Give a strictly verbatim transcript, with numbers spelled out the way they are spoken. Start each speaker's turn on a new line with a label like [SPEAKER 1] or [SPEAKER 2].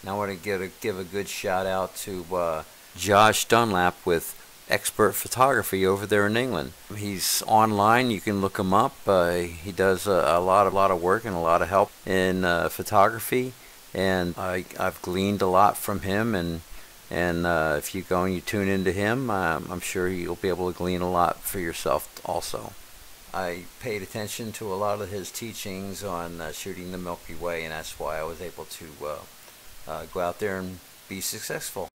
[SPEAKER 1] And I want to give a, give a good shout out to uh, Josh Dunlap with Expert Photography over there in England. He's online. You can look him up. Uh, he does a, a lot, a lot of work and a lot of help in uh, photography, and I, I've gleaned a lot from him. And and uh, if you go and you tune into him, um, I'm sure you'll be able to glean a lot for yourself also. I paid attention to a lot of his teachings on uh, shooting the Milky Way, and that's why I was able to uh, uh, go out there and be successful.